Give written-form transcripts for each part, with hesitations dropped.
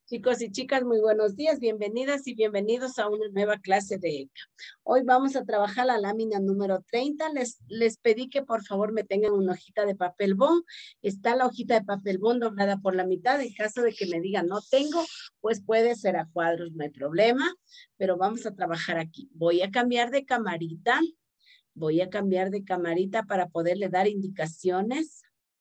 Chicos y chicas, muy buenos días, bienvenidas y bienvenidos a una nueva clase de ECA. Hoy vamos a trabajar la lámina número 30. Les pedí que por favor me tengan una hojita de papel bond. Está la hojita de papel bond doblada por la mitad. En caso de que me digan no tengo, pues puede ser a cuadros, no hay problema. Pero vamos a trabajar aquí. Voy a cambiar de camarita. Voy a cambiar de camarita para poderle dar indicaciones.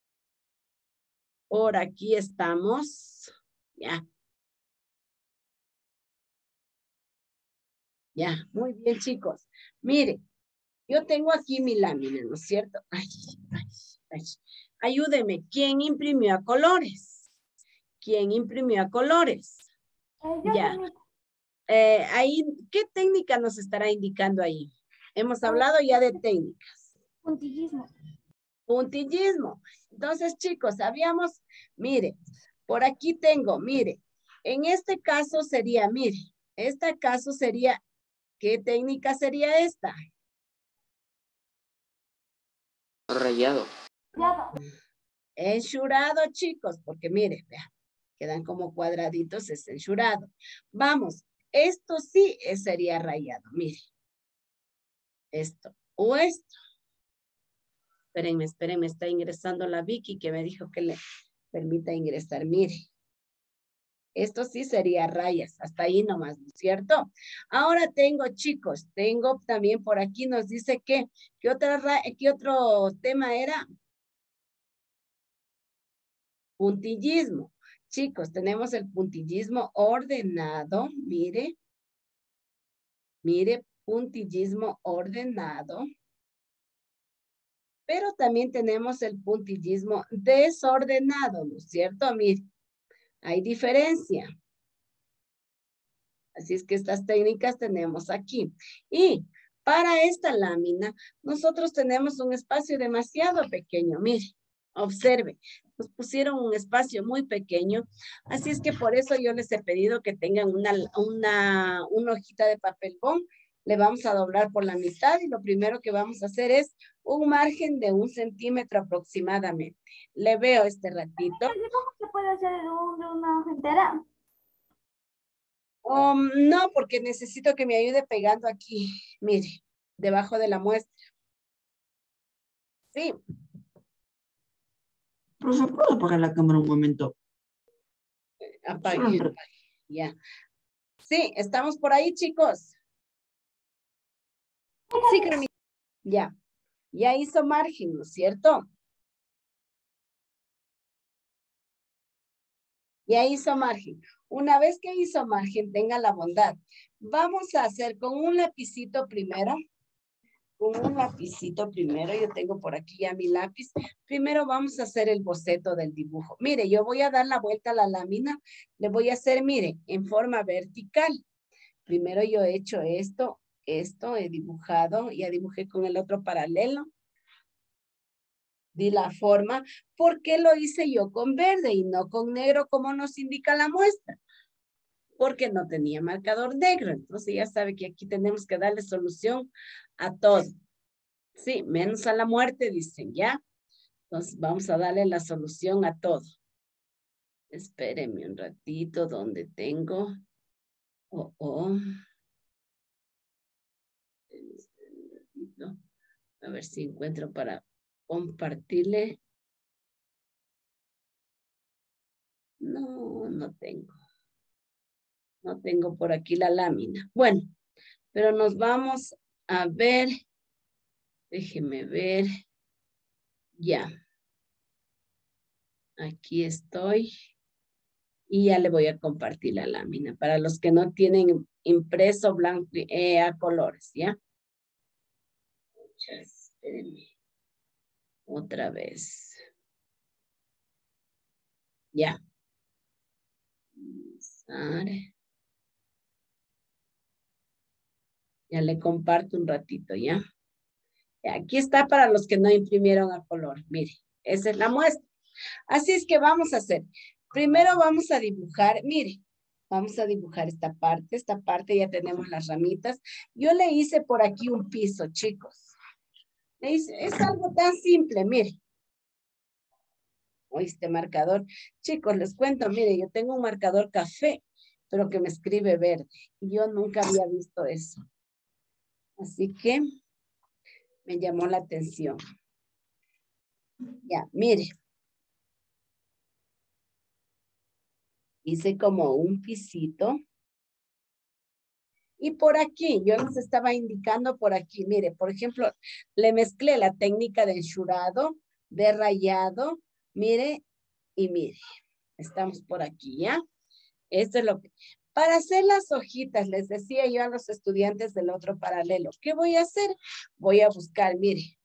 Por aquí estamos. Ya. Ya, muy bien, chicos. Mire, yo tengo aquí mi lámina, ¿no es cierto? Ay, ay, ay. Ayúdeme, ¿quién imprimió a colores? ¿Quién imprimió a colores? Ya. Ahí, ¿qué técnica nos estará indicando ahí? Hemos hablado ya de técnicas. Puntillismo. Puntillismo. Entonces, chicos, mire, por aquí tengo, mire, en este caso sería, mire, este caso sería, ¿qué técnica sería esta? Rayado. Enchurado, chicos, porque mire, vean, quedan como cuadraditos, es enchurado. Vamos, esto sí sería rayado, mire. Esto o esto. Espérenme, está ingresando la Vicky que me dijo que le permita ingresar, mire. Esto sí sería rayas, hasta ahí nomás, ¿no es cierto? Ahora tengo, chicos, tengo también por aquí, nos dice que, ¿qué otro tema era? Puntillismo. Chicos, tenemos el puntillismo ordenado. Mire. Mire, puntillismo ordenado. Pero también tenemos el puntillismo desordenado, ¿no es cierto? Mire, hay diferencia. Así es que estas técnicas tenemos aquí. Y para esta lámina, nosotros tenemos un espacio demasiado pequeño. Mire, observe, nos pusieron un espacio muy pequeño. Así es que por eso yo les he pedido que tengan una hojita de papel bond. Le vamos a doblar por la mitad y lo primero que vamos a hacer es un margen de 1 centímetro aproximadamente. Le veo este ratito. ¿Cómo se puede hacer de una hoja entera? No, porque necesito que me ayude pegando aquí, mire, debajo de la muestra. Sí. Profesor, ¿puedo apagar la cámara un momento? Apague. Ya. Sí, estamos por ahí, chicos. Sí, Cremita. Ya. Ya hizo margen, ¿no es cierto? Ya hizo margen. Una vez que hizo margen, tenga la bondad. Vamos a hacer con un lapicito primero. Con un lapicito primero, yo tengo por aquí ya mi lápiz. Primero vamos a hacer el boceto del dibujo. Mire, yo voy a dar la vuelta a la lámina. Le voy a hacer, mire, en forma vertical. Primero yo he hecho esto, he dibujado, ya dibujé con el otro paralelo. Di la forma. ¿Por qué lo hice yo con verde y no con negro como nos indica la muestra? Porque no tenía marcador negro. Entonces ya sabe que aquí tenemos que darle solución a todo. Sí, menos a la muerte, dicen, ¿ya? Entonces vamos a darle la solución a todo. Espérenme un ratito, ¿dónde tengo? A ver si encuentro para compartirle. No, no tengo. No tengo por aquí la lámina. Bueno, pero nos vamos a ver. Déjeme ver. Ya. Aquí estoy. Y ya le voy a compartir la lámina. Para los que no tienen impreso blanco a colores, ¿ya? Espérenme. Otra vez. Ya. Ya le comparto un ratito, ¿ya? Aquí está para los que no imprimieron a color. Mire, esa es la muestra. Así es que vamos a hacer. Primero vamos a dibujar, mire, vamos a dibujar esta parte ya tenemos las ramitas. Yo le hice por aquí un piso, chicos. Es algo tan simple, mire. O este marcador. Chicos, les cuento, mire, yo tengo un marcador café, pero que me escribe verde. Y yo nunca había visto eso. Así que me llamó la atención. Ya, mire. Hice como un pisito. Y por aquí, yo les estaba indicando por aquí, mire, por ejemplo, le mezclé la técnica de enchurado, de rayado, mire, y mire, estamos por aquí, ¿ya? Esto es lo que... Para hacer las hojitas, les decía yo a los estudiantes del otro paralelo, ¿qué voy a hacer? Voy a buscar, mire.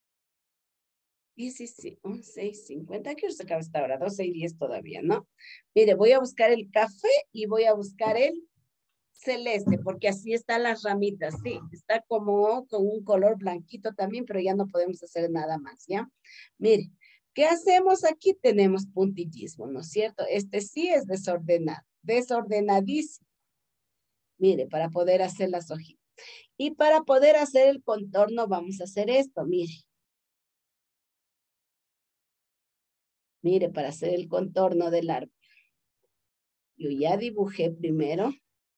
11:50, ¿qué hora se acaba esta hora? 12:10 todavía, ¿no? Mire, voy a buscar el café y voy a buscar el celeste, porque así están las ramitas, sí, está como con un color blanquito también, pero ya no podemos hacer nada más, ¿ya? Mire, ¿qué hacemos aquí? Tenemos puntillismo, ¿no es cierto? Este sí es desordenado, desordenadísimo. Mire, para poder hacer las hojitas. Y para poder hacer el contorno vamos a hacer esto, mire. Mire, para hacer el contorno del árbol. Yo ya dibujé primero.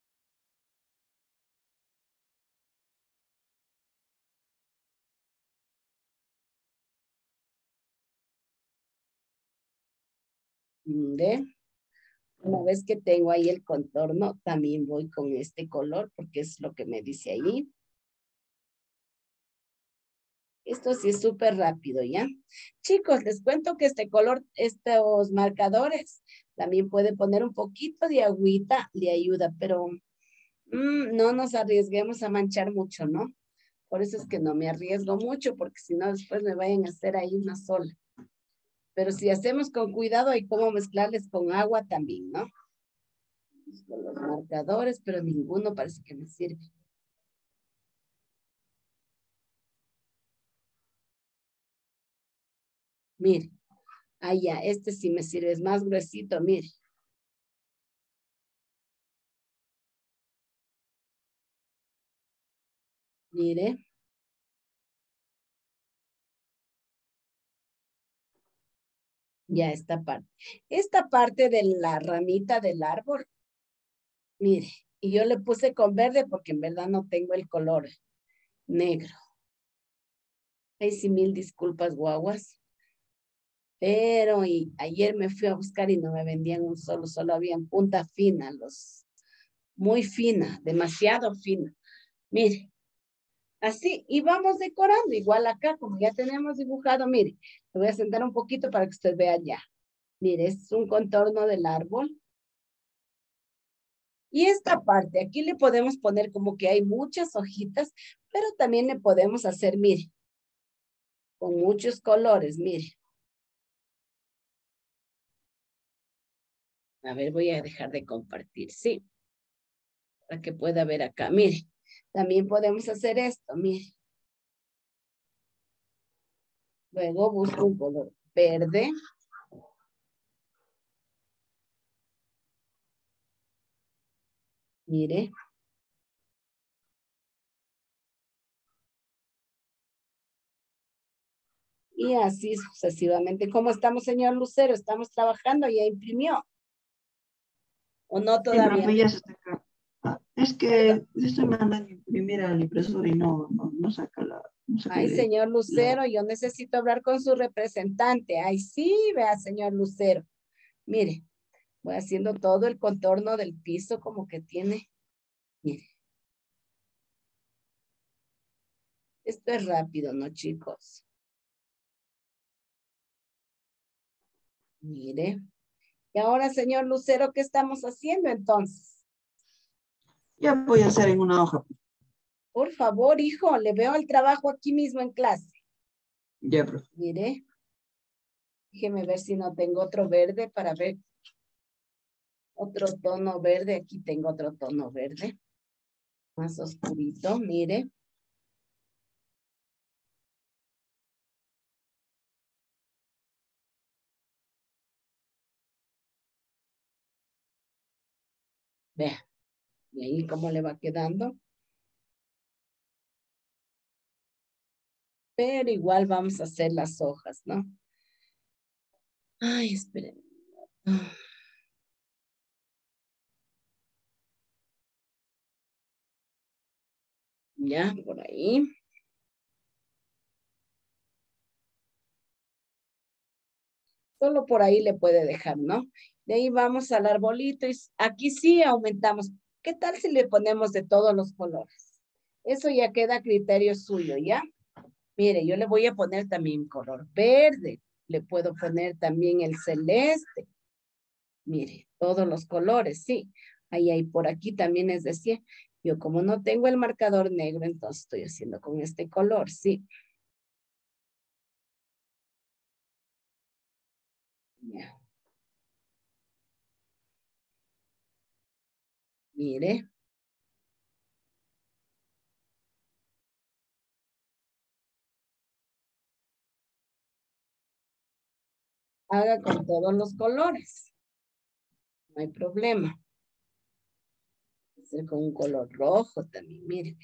Mire. Una vez que tengo ahí el contorno, también voy con este color porque es lo que me dice ahí. Esto sí es súper rápido, ¿ya? Chicos, les cuento que este color, estos marcadores, también puede poner un poquito de agüita, le ayuda, pero no nos arriesguemos a manchar mucho, ¿no? Por eso es que no me arriesgo mucho, porque si no después me vayan a hacer ahí una sola. Pero si hacemos con cuidado, hay cómo mezclarles con agua también, ¿no? Con los marcadores, pero ninguno parece que me sirve. Mire, ya, este sí me sirve, es más gruesito, mire. Mire. Ya esta parte. Esta parte de la ramita del árbol, mire, y yo le puse con verde porque en verdad no tengo el color negro. Ay, sí, mil disculpas, guaguas. Pero ayer me fui a buscar y no me vendían un solo habían punta fina, muy fina, demasiado fina. Mire, así, y vamos decorando, igual acá, como ya tenemos dibujado, mire, le voy a sentar un poquito para que usted vea ya. Mire, este es un contorno del árbol. Y esta parte, aquí le podemos poner como que hay muchas hojitas, pero también le podemos hacer, mire, con muchos colores, mire. A ver, voy a dejar de compartir, sí, para que pueda ver acá, mire. También podemos hacer esto, mire. Luego busco un color verde. Mire. Y así sucesivamente. ¿Cómo estamos, señor Lucero? ¿Estamos trabajando? ¿Ya imprimió? ¿O no Sí, todavía? profe, ya se está acá. Es que le estoy mandando imprimir al impresor y no saca no saca Ay, señor Lucero, yo necesito hablar con su representante. Ay, sí, vea, señor Lucero. Mire, voy haciendo todo el contorno del piso como que tiene. Mire. Esto es rápido, ¿no, chicos? Mire. Y ahora, señor Lucero, ¿qué estamos haciendo entonces? Ya voy a hacer en una hoja. Por favor, hijo, le veo el trabajo aquí mismo en clase. Ya, profe. Mire. Déjeme ver si no tengo otro verde para ver. Otro tono verde. Aquí tengo otro tono verde. Más oscurito, mire. Vea. Y ahí cómo le va quedando. Pero igual vamos a hacer las hojas, ¿no? Ay, esperen. Ya, por ahí. Solo por ahí le puede dejar, ¿no? De ahí vamos al arbolito y aquí sí aumentamos. ¿Qué tal si le ponemos de todos los colores? Eso ya queda a criterio suyo, ¿ya? Mire, yo le voy a poner también color verde. Le puedo poner también el celeste. Mire, todos los colores, sí. Ahí hay por aquí también es de 100. Yo como no tengo el marcador negro, entonces estoy haciendo con este color, sí. Ya. Mire. Haga con todos los colores. No hay problema. Hacer con un color rojo también, mire.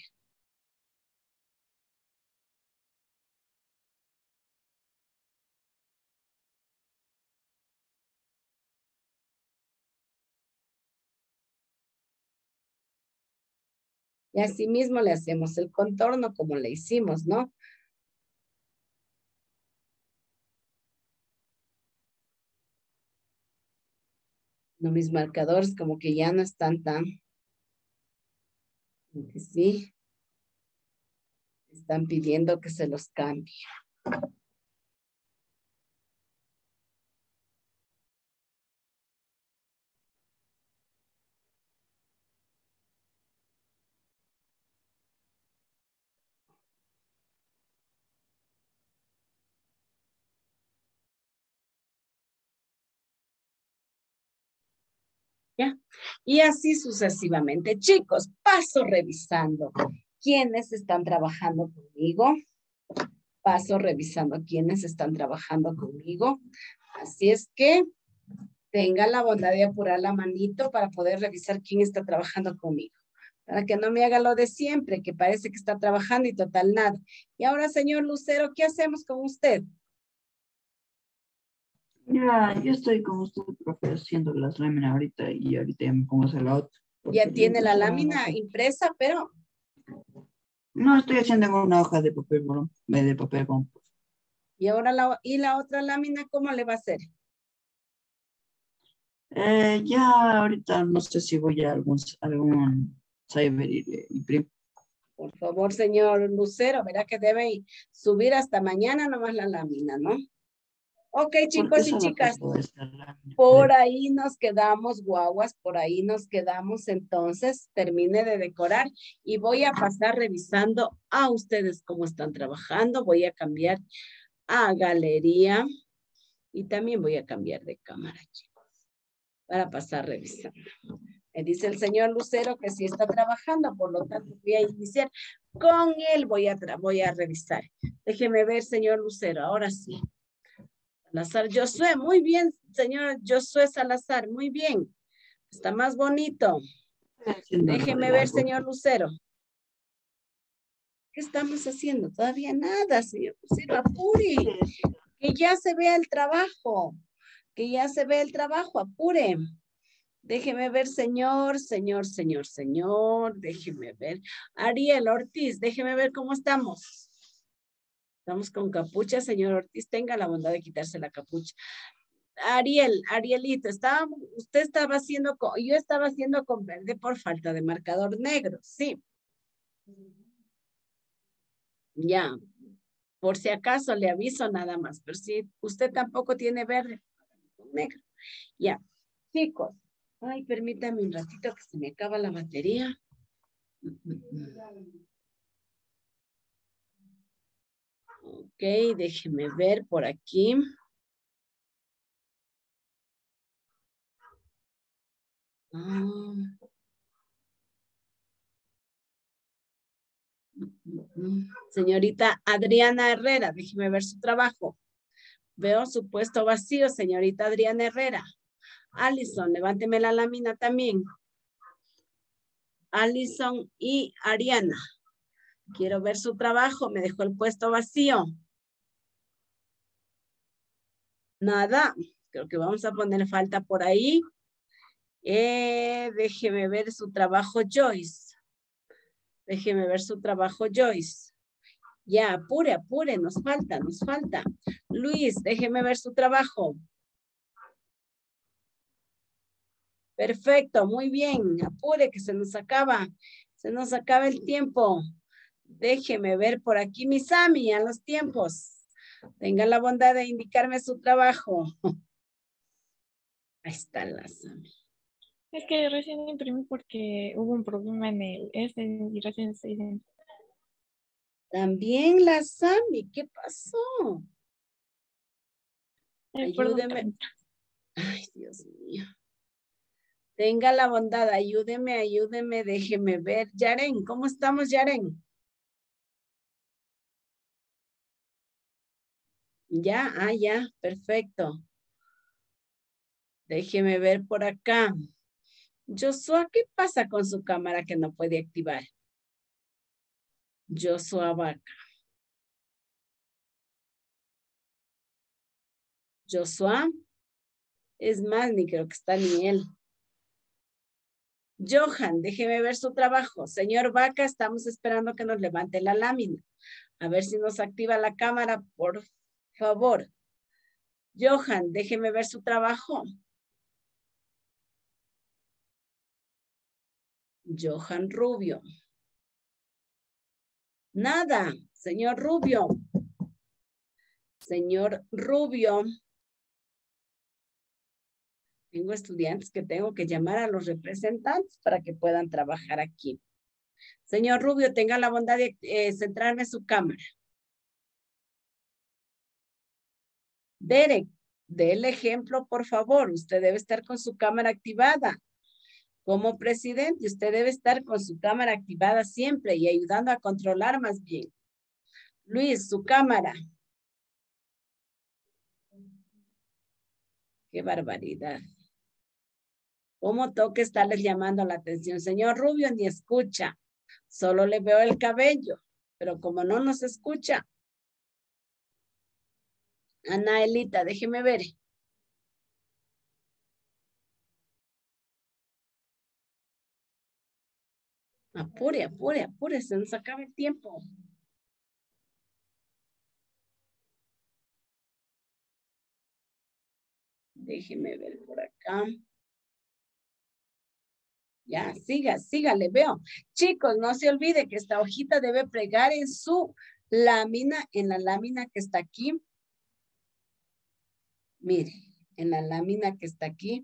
Y así mismo le hacemos el contorno como le hicimos, ¿no? No, mis marcadores como que ya no están tan... Que sí, están pidiendo que se los cambie. ¿Ya? Y así sucesivamente. Chicos, paso revisando quiénes están trabajando conmigo. Paso revisando quiénes están trabajando conmigo. Así es que tenga la bondad de apurar la manito para poder revisar quién está trabajando conmigo. Para que no me haga lo de siempre, que parece que está trabajando y total nada. Y ahora, señor Lucero, ¿qué hacemos con usted? Ya, yo estoy con usted, profe, haciendo las láminas ahorita y ahorita ya me pongo a hacer la otra. Ya tiene la impresora no lámina sé. impresa, pero... No, estoy haciendo en una hoja de papel, de papel bond. ¿Y ahora la otra lámina cómo le va a hacer? Ya ahorita no sé si voy a algún cyber y le imprimo. Por favor, señor Lucero, verá que debe subir hasta mañana nomás la lámina, ¿no? Ok, Porque chicos y solo chicas, tengo esta lámina, por creo. ahí nos quedamos, guaguas, por ahí nos quedamos. Entonces, termine de decorar y voy a pasar revisando a ustedes cómo están trabajando. Voy a cambiar a galería y también voy a cambiar de cámara, chicos, para pasar revisando. Me dice el señor Lucero que sí está trabajando, por lo tanto voy a iniciar con él, voy a revisar. Déjeme ver, señor Lucero, ahora sí. Salazar Josué, muy bien, señor Josué Salazar, muy bien. Está más bonito. Estoy haciendo lo Déjeme del ver, árbol. señor Lucero. ¿Qué estamos haciendo? Todavía nada, señor Lucero, apure. Que ya se vea el trabajo. Que ya se vea el trabajo, apure. Déjeme ver, señor. Déjeme ver. Ariel Ortiz, déjeme ver cómo estamos. Estamos con capucha, señor Ortiz. Tenga la bondad de quitarse la capucha. Arielito, usted estaba haciendo, yo estaba haciendo con verde por falta de marcador negro, sí. Ya, por si acaso le aviso nada más, pero si usted tampoco tiene verde, negro. Ya, chicos, ay, permítame un ratito que se me acaba la batería. Ok, déjeme ver por aquí. Señorita Adriana Herrera, déjeme ver su trabajo. Veo su puesto vacío, señorita Adriana Herrera. Alison, levánteme la lámina también. Alison y Ariana. Quiero ver su trabajo, me dejó el puesto vacío. Nada. Creo que vamos a poner falta por ahí. Déjeme ver su trabajo, Joyce. Déjeme ver su trabajo, Joyce. Ya, apure, apure, nos falta, nos falta. Luis, déjeme ver su trabajo. Perfecto, muy bien. Apure, que se nos acaba el tiempo. Déjeme ver por aquí mi Sami a los tiempos. Tenga la bondad de indicarme su trabajo. Ahí está la Sami. Es que recién imprimí porque hubo un problema en el y recién estoy diciendo. También la Sami, ¿qué pasó? Perdón, Ayúdeme. Ay, Dios mío. Tenga la bondad, ayúdeme, déjeme ver. Yaren, ¿cómo estamos, Yaren? Ya, ya, perfecto. Déjeme ver por acá. Joshua, ¿qué pasa con su cámara que no puede activar? Joshua Vaca. Joshua. Es más, ni creo que está ni él. Johan, déjeme ver su trabajo. Señor Vaca, estamos esperando que nos levante la lámina. A ver si nos activa la cámara, por favor. Johan, déjeme ver su trabajo. Johan Rubio. Nada, señor Rubio. Señor Rubio. Tengo estudiantes que tengo que llamar a los representantes para que puedan trabajar aquí. Señor Rubio, tenga la bondad de centrarme su cámara. Derek, dé el ejemplo, por favor. Usted debe estar con su cámara activada. Como presidente, usted debe estar con su cámara activada siempre y ayudando a controlar más bien. Luis, su cámara. Qué barbaridad. ¿Cómo toca estarles llamando la atención? Señor Rubio, ni escucha. Solo le veo el cabello. Pero como no nos escucha. Anaelita, déjeme ver. Apure, apure, apure. Se nos acaba el tiempo. Déjeme ver por acá. Ya, siga, le veo. Chicos, no se olvide que esta hojita debe plegar en su lámina, en la lámina que está aquí. Mire, en la lámina que está aquí.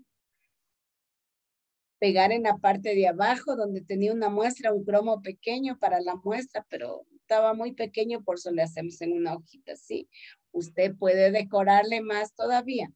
Pegar en la parte de abajo donde tenía una muestra, un cromo pequeño para la muestra, pero estaba muy pequeño, por eso le hacemos en una hojita así. Usted puede decorarle más todavía.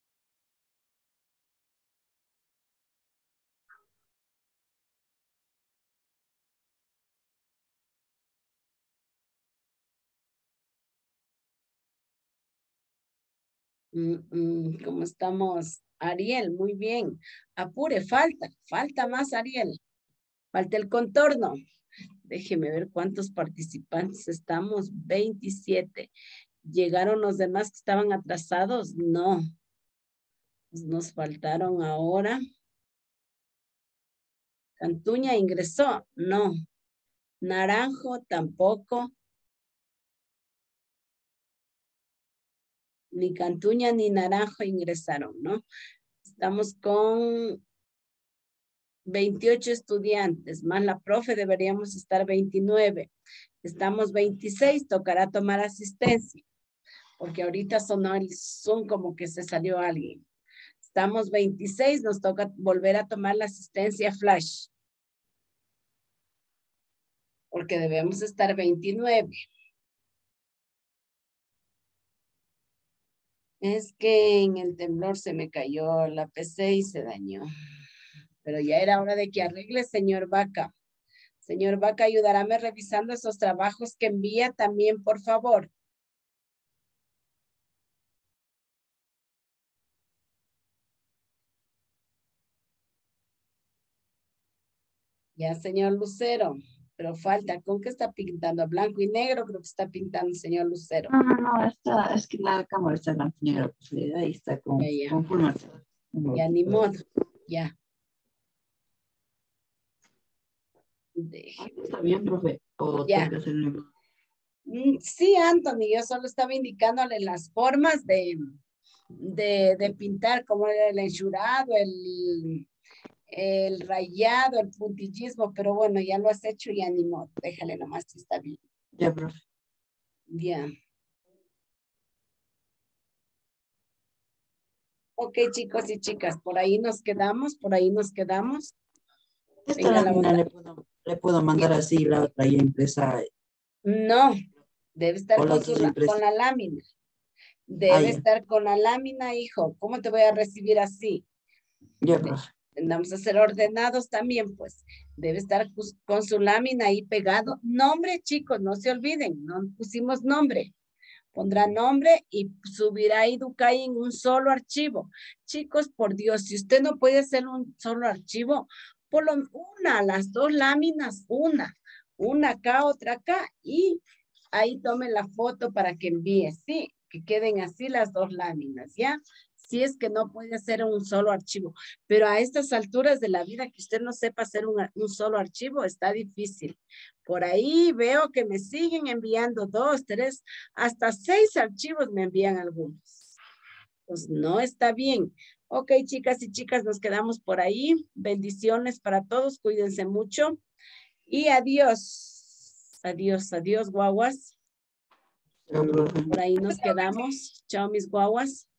¿Cómo estamos? Ariel, muy bien. Apure, falta más, Ariel. Falta el contorno. Déjeme ver cuántos participantes estamos. 27. ¿Llegaron los demás que estaban atrasados? No. Nos faltaron ahora. Cantuña ingresó. No. Naranjo tampoco. Ni Cantuña ni Naranjo ingresaron, ¿no? Estamos con 28 estudiantes, más la profe deberíamos estar 29. Estamos 26, tocará tomar asistencia, porque ahorita sonó el Zoom como que se salió alguien. Estamos 26, nos toca volver a tomar la asistencia flash, porque debemos estar 29. Es que en el temblor se me cayó la PC y se dañó. Pero ya era hora de que arregle, señor Vaca. Señor Vaca, ayudaráme revisando esos trabajos que envía también, por favor. Ya, señor Lucero. Pero falta, ¿con qué está pintando? Blanco y negro, creo que está pintando el señor Lucero. No, es que la cámara está blanco y negro, pues, ahí está Ya, ya. con full marcador. Ya, ni modo. Ya. Deje. ¿Está bien, profe? ¿O Ya. tengo que hacerlo? Sí, Anthony, yo solo estaba indicándole las formas de pintar, como era el enchurado, el rayado, el puntillismo, pero bueno, ya lo has hecho y ni modo, déjale nomás si está bien. Ya, profe. Ya. Ok, chicos y chicas, por ahí nos quedamos, por ahí nos quedamos. Esta Venga, la lámina bondad. le puedo mandar así, la otra ya impresa. No, debe estar O con, las dos impresas. con la lámina. Ah, Debe ya. estar con la lámina, hijo. ¿Cómo te voy a recibir así? Ya, profe. Vamos a ser ordenados también, pues. Debe estar con su lámina ahí pegado. Nombre, chicos, no se olviden. No pusimos nombre. Pondrá nombre y subirá Educay en un solo archivo. Chicos, por Dios, si usted no puede hacer un solo archivo, por las dos láminas, una acá, otra acá, y ahí tome la foto para que envíe, sí, que queden así las dos láminas, ¿ya? Si es que no puede hacer un solo archivo, pero a estas alturas de la vida que usted no sepa hacer un solo archivo, está difícil. Por ahí veo que me siguen enviando 2, 3, hasta 6 archivos me envían algunos. Pues no está bien. Ok, chicas y chicas, nos quedamos por ahí. Bendiciones para todos, cuídense mucho. Y adiós. Adiós, adiós, guaguas. Ya, profe. Por ahí nos quedamos. Chao, mis guaguas.